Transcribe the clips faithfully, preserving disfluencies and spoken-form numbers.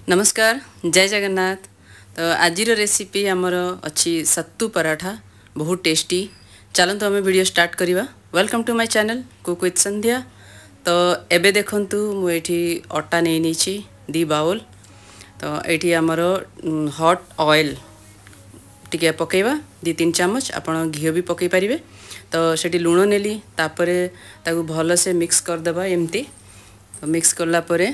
नमस्कार जय जगन्नाथ। तो आज रेसिपी आमर अच्छी सत्तू पराठा बहुत टेस्टी। चलतु आम वीडियो स्टार्ट करवा। Welcome to my channel cook with Sandhya. तो एबे देखंतु मुझे अटा नहीं नीची दी बाउल। तो ये आमर हॉट ऑयल टिके पकेवा दी तीन चम्मच आपण घी भी पकई पारे। तो सेठी लुण नेली तापरे ताकू भल से मिक्स करदेबा एमती। तो मिक्स करला परे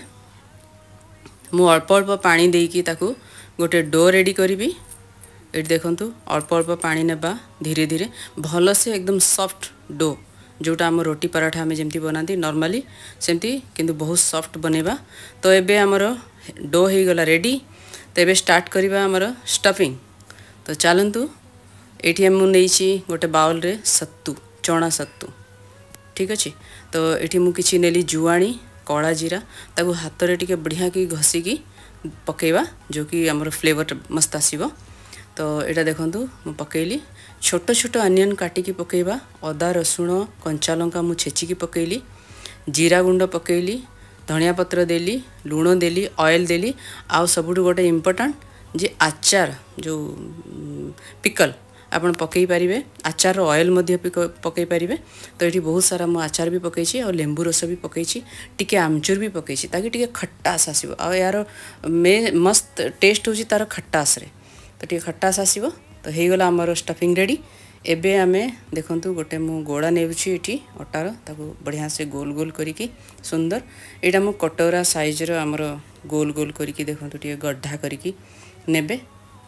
मु अल्प अल्प पानी देकी ताकू गोटे डो रेडी करी। ये देखंतु अल्प अल्प पानी नेबा धीरे धीरे भल से एकदम सॉफ्ट डो जोटा आम रोटी पराठा आम जमती बनाती नॉर्मली सेमती किंतु बहुत सॉफ्ट बनेबा। तो एबे हमर डो हो गला रेडी। तो एबे स्टार्ट करबा हमर स्टफिंग। तो चलतु ये मुझे गोटे बाउल रे सत्तू चना सत्तू ठीक अच्छे। तो ये मुझे नेली जुआणी कला जीरा ताकू हाथ रे टिके बढ़िया की घसीकी पकेवा जो कि आमर फ्लेवर मस्त आसीबो। तो यहाँ देखंतु मु पकेली छोट छोट अनियन काटिकी पकेवा। अदा रसुण कंचा लंका मु छेचिकी पकेली। जीरा गुंड पकेली, धनिया पत्र देली, लुण देली, ऑयल देली। आउ सबुठ गोटे इम्पोर्टेंट जे आचार जो पिकल आपन पकई पारिबे। आचार ऑयल मध्य पकई पारिबे। तो ये बहुत सारा मु आचार भी पकईछि और लेंबू रस भी पकईछि, टिके आमचूर भी पकईछि ताकि टिके खट्टास आसीबो। आ यार मे मस्त टेस्ट होछि तार खट्टास रे। तो टिके खट्टास आसीबो। तो हे गला हमर स्टफिंग रेडी। एबे आमे देखंतु गोटे मु गोड़ा नेउछि एठी अटार ताकू बढ़िया से गोल गोल करिकी सुंदर एटा मु कटोरा साइज रो हमर गोल गोल करिकी देखंतु टिके गड्ढा करिकी नेबे।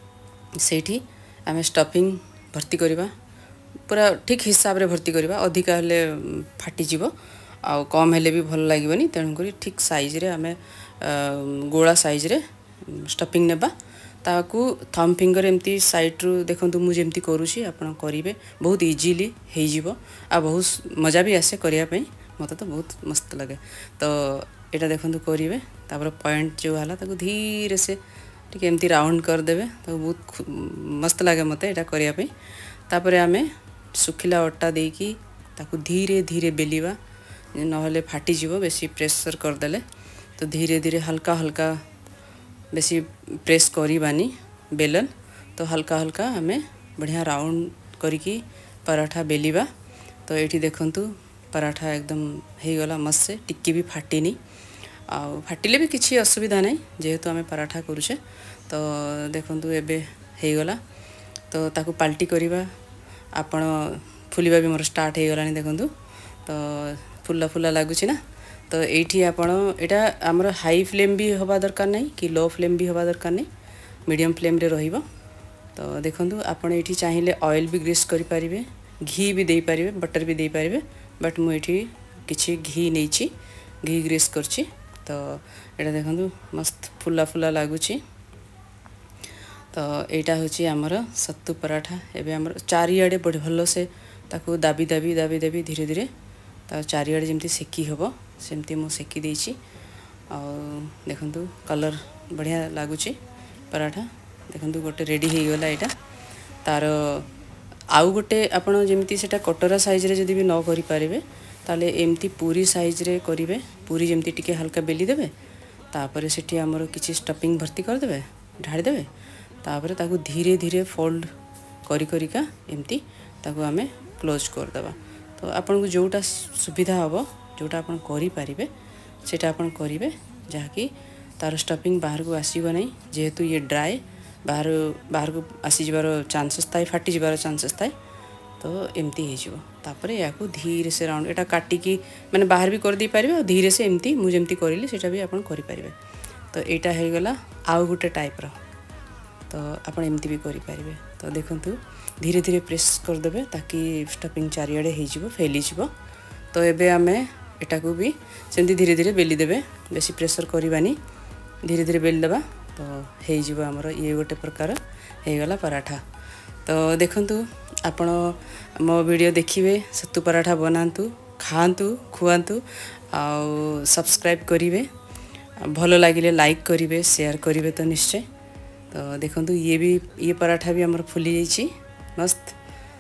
सेठी आमे स्टफिंग भर्ती करवा पूरा ठीक हिसाब रे भर्ती करवा। अधिका हेले फाटी जीवो आ कम हेले भी भल लागबनी। तेणुक ठीक साइज रे आमे गोला साइज रे स्टफिंग नेबा। ताकू थम फिंगर एमती साइड रु देखंतु मु जेमती करूची आपण करिवे बहुत इजीली हे जीवो आ बहुत मजा भी आसे करिया पई। मते तो बहुत मस्त लगे। तो एटा देखंतु करिवे तापर पॉइंट जो हला ताकू धीरे से ठीक एमती राउंड कर देबे। तो बहुत मस्त लगे मते एटा करिया पई। तापरे आमे सुखिला अटा देकी ताकू धीरे धीरे बेलिवा नहले फाटी जीवो बेसी प्रेशर कर देले। तो धीरे धीरे हल्का हल्का बेसी प्रेस करिबानी बेलन। तो हल्का हल्का आमे बढ़िया राउंड करिकी पराठा बेलिबा। तो एठी देखंतु पराठा एकदम हे गला मस्त से टिक्की भी फाटीनी आ फाटिले भी किसी असुविधा नहीं जेहेतु आमे पराठा करूछे। तो देखंतु एबे हे गला। तो ताकू पाल्टी करिबा आपण फुलिबा भी मोर स्टार्ट हे गलानी देखंतु। तो फुल्ला फुल्ला लागुछि ना। तो एठी आपण एटा हमर हाई फ्लेम भी होबा दरकार नहीं कि लो फ्लेम भी होबा दरकार नहीं, मीडियम फ्लेम रे रहिबो। तो देखंतु आपण एठी चाहिए ऑयल भी ग्रीस करि पारिबे, घी भी दे पारिबे, बटर भी दे पारिबे। बट मु एठी किछि घी नेछि, घी ग्रीस करछि। तो एटा देखंतु मस्त फुल्ला फुल्ला लागुछि। तो एटा होछि हमर सत्तू पराठा। एबे हमर चारिआडे बड़ भलो से ताकू दाबी दाबी दाबी दाबी धीरे धीरे ता चारिआडे जेमती सेकी हबो सेमती मु सेकी देछि। आ देखंतु कलर बढ़िया लागुछि पराठा। देखंतु गोटे रेडी हे गला एटा। तार आउ गोटे आपण जेमती सेटा कटोरा साइज रे जदी भी न करि पारिबे ताले एमती पूरी साइज रे करिवे। पूरी जेमती टिके हल्का बेली देबे। तापरे सेठी हमर किछि स्टफिंग भर्ती कर देबे, ढाळी देबे। तापरे ताकू धीरे धीरे फोल्ड करी करिका एमती ताकू आमे क्लोज कर देबा। तो आपन को जोटा सुविधा हबो जोटा आपन करि पारिबे सेटा आपन करिवे जाकी तार स्टफिंग बाहर को आसीबो नहीं। जेहेतु ये ड्राई बाहर बाहर को आसी जिबार चांसेस थाए, फाटी जिबार चांसेस थाए। तो एमती हे जिवो। तापरे याकू धीरे से राउंड एटा काटी की माने बाहर भी कर दी पारिबे और धीरे से एमती मु जेमती करिली सेटा भी आपन करि पारिबे। तो एटा हे गला आउ गुटे टाइप रो। तो आपन एमती भी करि पारिबे। तो देखंतु धीरे धीरे प्रेस कर देबे ताकि स्टफिंग चारियाडे हे जिवो, फैली जिवो। तो एबे आमे एटा को भी सेमती धीरे धीरे बेली देबे, बेसी प्रेशर करिबानी, धीरे धीरे बेली देबा। तो हे जिवो हमर ये गोटे प्रकार हे गला पराठा। तो देखंतु आपण मो वीडियो देखिए सत्तू पराठा बनातु, खातु, खुआतु आ सब्सक्राइब करिवे। भल लगिले लाइक करिवे, शेयर करिवे तो निश्चय। तो देखंतु ये भी ये पराठा भी हमर फुली जाइछि मस्त।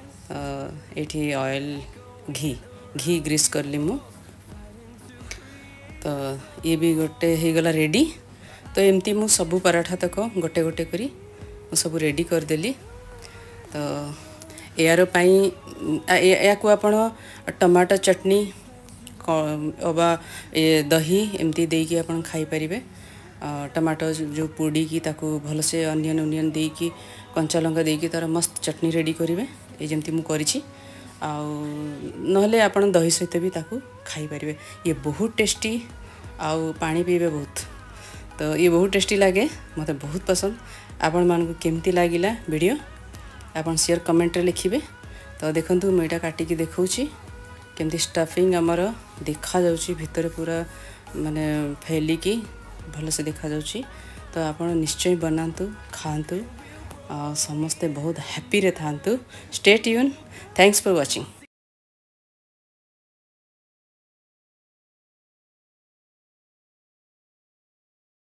एठी ऑयल घी घी ग्रीस करली मु। तो ये भी गोटे हे गला रेडी। तो एमती मु सबू पराठा तक गोटे गोटे करी मु सब रेडी करदेली। तो यार या को आपण टमाटो चटनी अबा ए दही एमती देकी आपण खाई परिबे। टमाटो जो पोड़ी की ताको भल से अनियन उनियन देकी कंचा लंका देकी तार मस्त चटनी रेडी करेंगे। ये जमती मु करिछि नहले आपण दही सहित भी ताको खाई परिबे। ये बहुत टेस्टी आउ पानी पीबे बहुत। तो ये बहुत टेस्टी लगे मते बहुत पसंद। आपण मानकु केमती लागिला वीडियो आपण शेयर कमेंट रे लिखिबे। तो देखंतु मैं एटा काटी की देखौछि केमती स्टफिंग हमर देखा जाउछि भितर पूरा माने फैली की भल से देखा जाउछि। तो आपण निश्चय बनातु खातु समस्ते बहुत हैप्पी रे थांतु। Stay tune. Thanks for watching.